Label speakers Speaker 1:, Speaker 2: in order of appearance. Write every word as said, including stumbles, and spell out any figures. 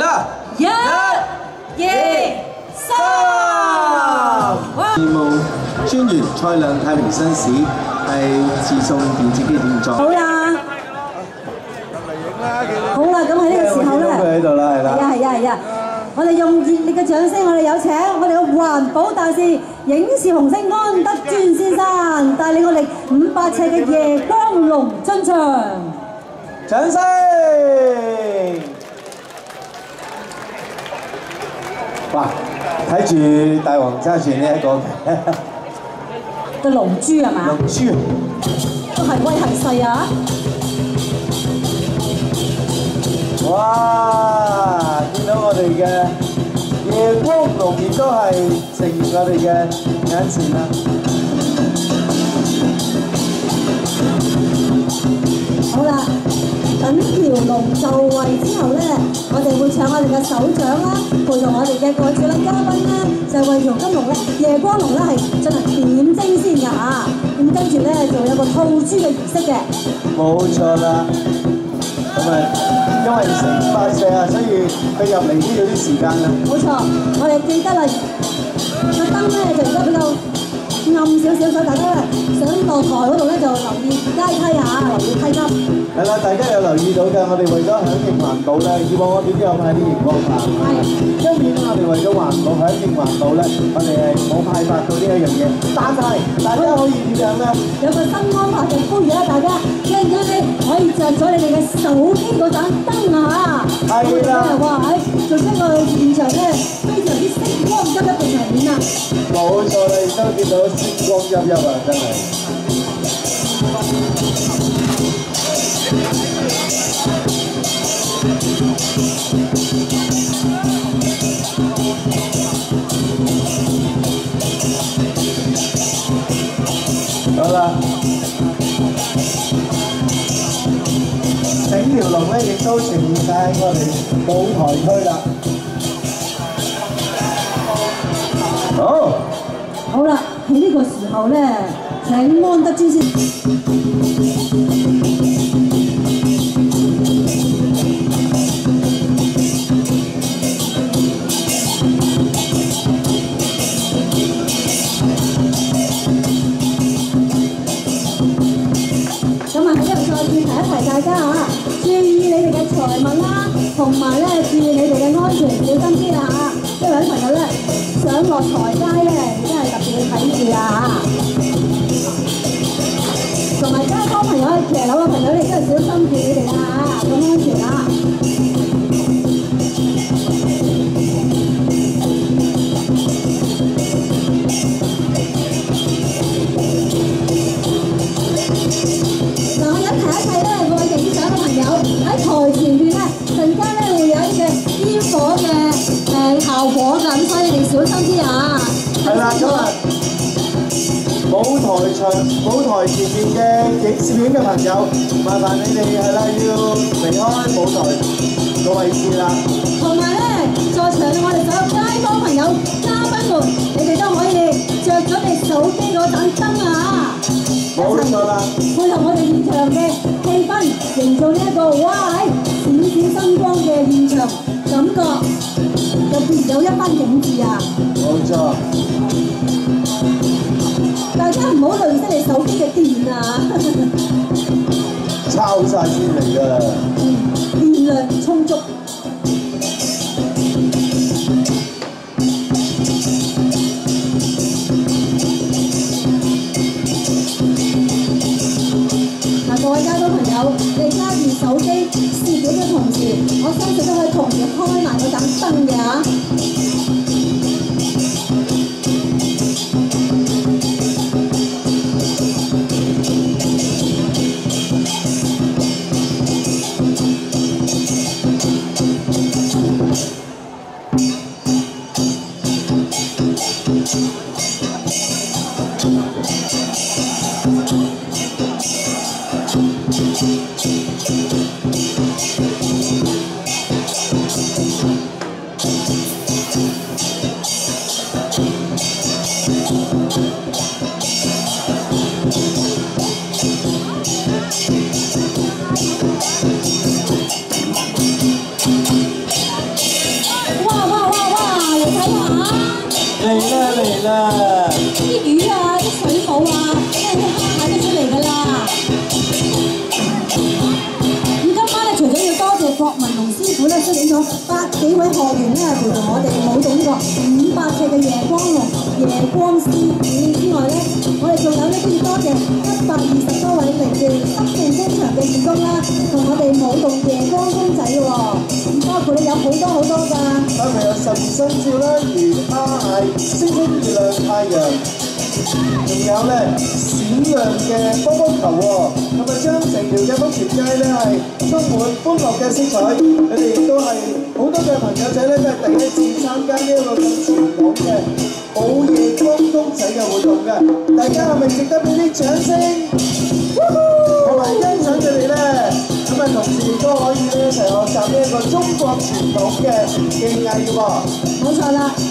Speaker 1: 啦！一、二、三。
Speaker 2: 義務專員蔡亮太平紳士係自送電子機電裝。
Speaker 3: 好啦，好啦，咁喺呢個時候咧，
Speaker 2: 佢喺度啦，係啦。
Speaker 3: 係啊係啊係啊！我哋用熱烈嘅掌聲，我哋有請我哋嘅環保大使影視紅星安德尊先生帶領我哋五百尺嘅夜光龍進場。
Speaker 2: 掌聲！哇！睇住大王揸住呢一個
Speaker 3: 嘅龍珠係嘛？
Speaker 2: 龍珠
Speaker 3: 都係威係勢啊！
Speaker 2: 哇！見到我哋嘅夜光龍亦都係呈現我哋嘅眼前啦。
Speaker 3: 好啦，等條龍就位之後咧，我哋會搶我哋嘅手掌啦，陪同我哋嘅各主禮嘉賓咧，就為條金龍咧、夜光龍咧係進行點睛先㗎嚇。咁跟住咧就有個吐珠嘅儀式嘅。冇
Speaker 2: 錯啦。咁啊，因為成百隻啊，所以佢入嚟都要啲時間啦。
Speaker 3: 冇錯，我哋記得啦，個燈咧就而家比較暗少少，所以大家咧想落台嗰度咧就留意階梯嚇，留意梯級。
Speaker 2: 係啦，大家有留意到嘅，我哋為咗響應環保咧，以往我哋都有派啲熒光棒。係。今年我哋為咗環保響應環保咧，我哋係冇派發到呢一樣嘢，但係大家可以點樣咧？
Speaker 3: 有個新安排嘅呼籲啦，大家記唔記得可以着咗你哋嘅手機嗰盞燈啊！係啦。哇！喺做一個現場咧，非常之星光熠熠嘅場面啊！
Speaker 2: 冇錯啦，亦都見到星光熠熠啊，真係。好啦，整條龍咧亦都呈現曬喺我哋舞台區啦。好，
Speaker 3: 好啦，喺呢個時候咧，請安德尊先。大家啊，注意你哋嘅財物啦，同埋咧注意你哋嘅安全，小心啲啦嚇！因為有啲朋友咧想落台階咧，真係特別要睇住啊嚇！同埋街坊朋友、騎樓嘅朋友，你真係小心住你哋啦嚇，咁安全啊！喺台前邊咧，陣間咧會有一隻煙火嘅誒效果㗎，咁所以你哋小心啲啊！
Speaker 2: 係啦，咁啊，舞台場、舞台前邊嘅影攝影嘅朋友，麻煩你哋係啦，要離開舞台個位置啦。
Speaker 3: 同埋咧，在場嘅我哋所有街坊朋友、嘉賓們，你哋都可以着咗你手機嗰盞燈啊！
Speaker 2: 冇錯啦，
Speaker 3: 配合我哋現場嘅氣氛，營造呢一個哇喺閃閃星光嘅現場感覺，入邊有一班景緻啊！
Speaker 2: 冇錯，
Speaker 3: 大家唔好累積你手機嘅電啊！
Speaker 2: 抄晒先嚟㗎。
Speaker 3: 嗯，電量充足。各位街坊朋友，你揸住手機攝影嘅同時，我相信都可以同時開埋嗰盞燈嘅嚇。
Speaker 2: 嚟啦嚟啦！
Speaker 3: 啲魚啊，啲水母啊，即係啲蝦蟹都出嚟㗎啦。咁今晚咧，除咗要多謝郭文龍師傅咧，率領咗百幾位學員咧，陪同我哋舞動呢個五百尺嘅夜光龍、夜光獅子之外咧，我哋仲有咧都要多謝一百二十多位嚟自北定工場嘅義工啦，同我哋舞動夜光公仔喎。咁包括咧有好多好多㗎。
Speaker 2: 包括有十二生肖啦，魚、蝦、蟹、星星、月亮、太陽，仲有咧閃亮嘅波波球喎，咁啊將成條嘅福田街咧係充滿歡樂嘅色彩。你哋亦都係好多嘅朋友仔咧，都係第一次參加呢一個咁傳統嘅舞夜光公仔嘅活動嘅，大家係咪值得俾啲掌聲？同埋欣賞佢哋咧，咁啊同時亦都可以咧一齊學習呢一個中國傳統嘅技藝嘅喎。
Speaker 3: 冇錯啦，